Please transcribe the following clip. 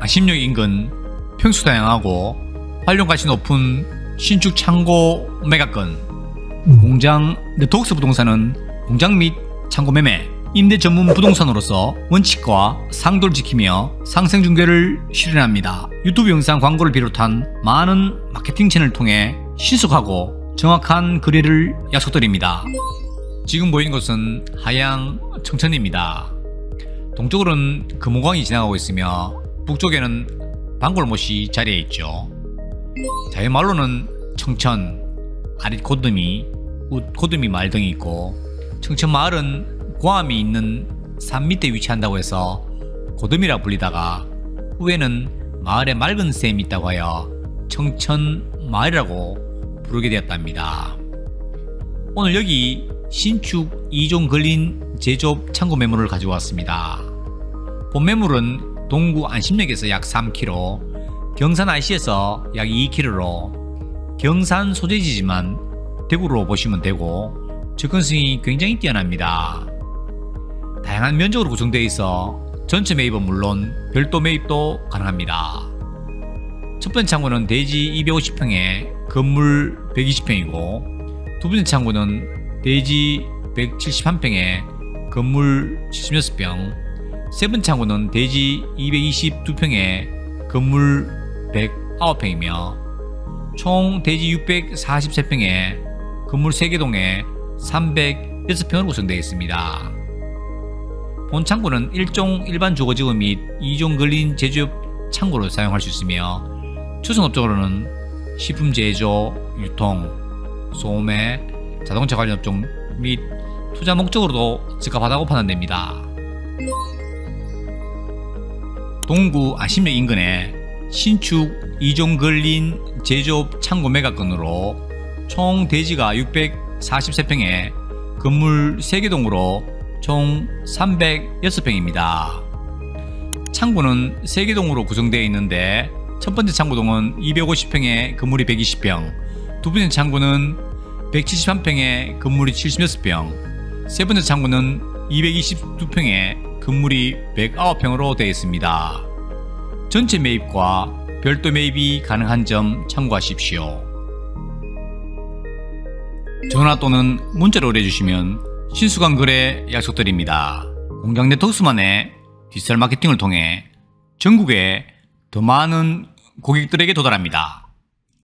안심역 인근 평수 다양하고 활용가치 높은 신축 창고 매각권. 공장 네트웍스 부동산은 공장 및 창고 매매, 임대 전문 부동산으로서 원칙과 상도를 지키며 상생 중개를 실현합니다. 유튜브 영상 광고를 비롯한 많은 마케팅 채널을 통해 신속하고 정확한 거래를 약속드립니다. 지금 보이는 곳은 하양 청천입니다. 동쪽으로는 금호강이 지나가고 있으며 북쪽에는 방골못이 자리해 있죠. 자연말로는 청천, 아릿고드미, 웃고드미 마을 등이 있고, 청천마을은 고암이 있는 산 밑에 위치한다고 해서 고드미라 불리다가 후에는 마을에 맑은 샘이 있다고 하여 청천마을이라고 부르게 되었답니다. 오늘 여기 신축 2종 걸린 제조업 창고 매물을 가지고 왔습니다. 본 매물은 동구 안심역에서 약 3km, 경산 IC에서 약 2km로 경산 소재지지만 대구로 보시면 되고 접근성이 굉장히 뛰어납니다. 다양한 면적으로 구성되어 있어 전체 매입은 물론 별도 매입도 가능합니다. 첫 번째 창고는 대지 250평에 건물 120평이고, 두 번째 창고는 대지 171평에 건물 76평, 세 번째 창고는 대지 222평에 건물 109평이며 총 대지 643평에 건물 3개동에 306평으로 구성되어 있습니다. 본 창고는 1종 일반 주거지구 및 2종 걸린 제조업 창고로 사용할 수 있으며 추성업종으로는 식품 제조, 유통, 소매, 자동차 관련 업종 및 투자 목적으로도 적합하다고 판단됩니다. 동구 안심역 인근에 신축 2종 걸린 제조업 창고 매각건으로 총 대지가 643평에 건물 3개동으로 총 306평입니다. 창고는 3개동으로 구성되어 있는데, 첫 번째 창고동은 250평에 건물이 120평, 두 번째 창고는 171평에 건물이 76평, 세 번째 창고는 222평에 건물이 109평으로 되어 있습니다. 전체 매입과 별도 매입이 가능한 점 참고하십시오. 전화 또는 문자로 의뢰해주시면 신속한 거래 약속드립니다. 공장 네트워크만의 디지털 마케팅을 통해 전국에 더 많은 고객들에게 도달합니다.